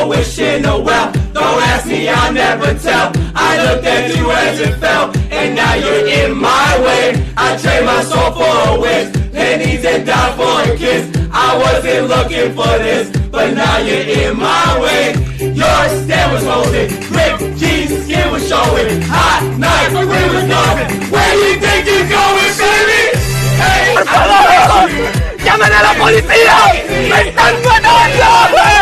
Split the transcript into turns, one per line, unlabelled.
a wish in a well. Don't ask me, I'll never tell. I looked at you as it fell, and now you're in my way. I trade my soul for a wish, pennies and dime for a kiss. I wasn't looking for this, but now you're in my way. Your stand was holding, ripped jeans, skin was showing. Hot night, we was going. Where you think you're going, baby? Hey,
¡Por favor! ¡Llamen a la policía! ¡Me están matando!